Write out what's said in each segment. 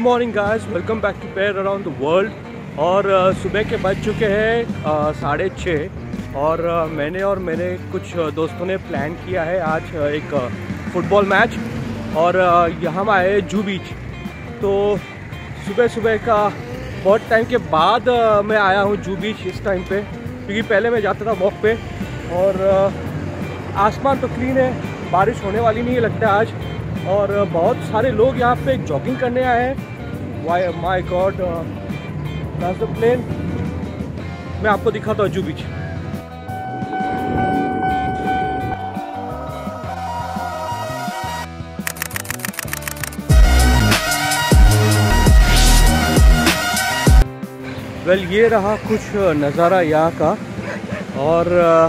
Morning guys, welcome back to pair around the world. और सुबह के बज चुके हैं 6:30 और मैंने और मेरे कुछ दोस्तों ने प्लान किया है आज एक फुटबॉल मैच। और यहाँ हम आए जू बीच। तो सुबह सुबह का बहुत टाइम के बाद मैं आया हूँ जू बीच इस टाइम पे, क्योंकि पहले मैं जाता था वॉक पे। और आसमान तो क्लीन है, बारिश होने वाली नहीं है लगता है आज। और बहुत सारे लोग यहाँ पे जॉगिंग करने आए हैं। Why my god, that's the plane. मैं आपको दिखाता हूँ जू बीच। वेल, ये रहा कुछ नज़ारा यहाँ का। और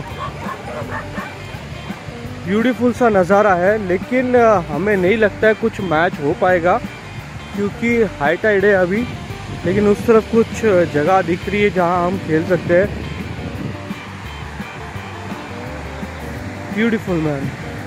ब्यूटीफुल सा नज़ारा है, लेकिन हमें नहीं लगता है कुछ मैच हो पाएगा क्योंकि हाई टाइड है अभी। लेकिन उस तरफ कुछ जगह दिख रही है जहां हम खेल सकते हैं। Beautiful man,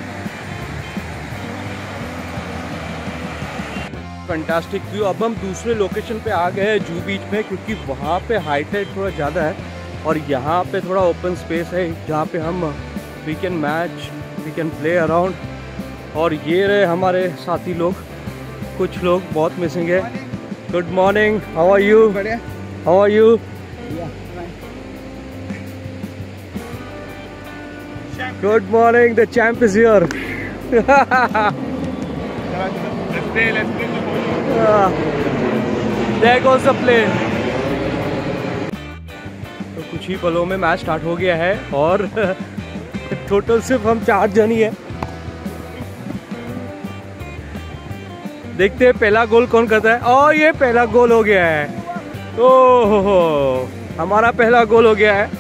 fantastic view. अब हम दूसरे लोकेशन पे आ गए हैं जू बीच में, क्योंकि वहाँ पे हाई टाइड थोड़ा ज़्यादा है और यहाँ पे थोड़ा ओपन स्पेस है जहाँ पे हम we can match, we can play around. और ये रहे हमारे साथी लोग, कुछ लोग बहुत मिसिंग है। Good morning, how are you? How are you? Good morning, the champ is here. There goes the plane। तो कुछ ही पलों में मैच स्टार्ट हो गया है और टोटल सिर्फ हम 4 जन ही है। देखते हैं पहला गोल कौन करता है। और ये पहला गोल हो गया है। ओहो, हमारा पहला गोल हो गया है।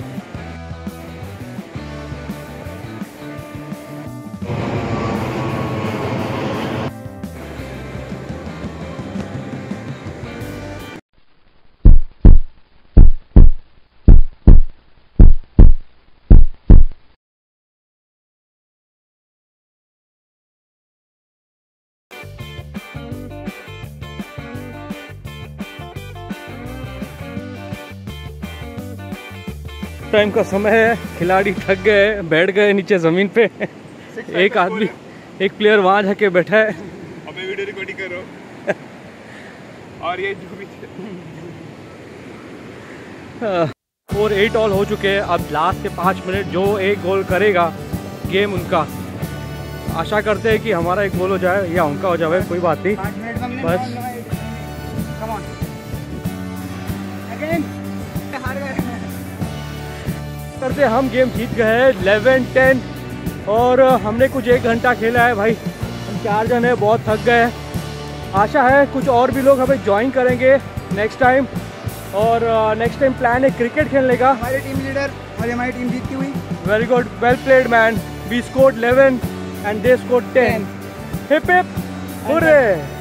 टाइम का समय है, खिलाड़ी थक गए, बैठ गए नीचे जमीन पे। एक आदमी, एक प्लेयर वहां जाके बैठा है। अबे वीडियो रिकॉर्डिंग कर रहा हूं। और ये जो भी 4 8 ऑल हो चुके हैं। अब लास्ट के 5 मिनट, जो एक गोल करेगा गेम उनका। आशा करते हैं कि हमारा एक गोल हो जाए या उनका हो जाए, कोई बात नहीं। बस करते हम गेम जीत गए 11-10। और हमने कुछ 1 घंटा खेला है भाई। हम 4 जन हैं, बहुत थक गए। आशा है कुछ और भी लोग हमें ज्वाइन करेंगे नेक्स्ट टाइम। और नेक्स्ट टाइम प्लान है क्रिकेट खेलने का। हमारे टीम लीडर और हमारी टीम जीतती हुई। Very good, well played man. We scored 11 and they scored 10। Hip hip hurray.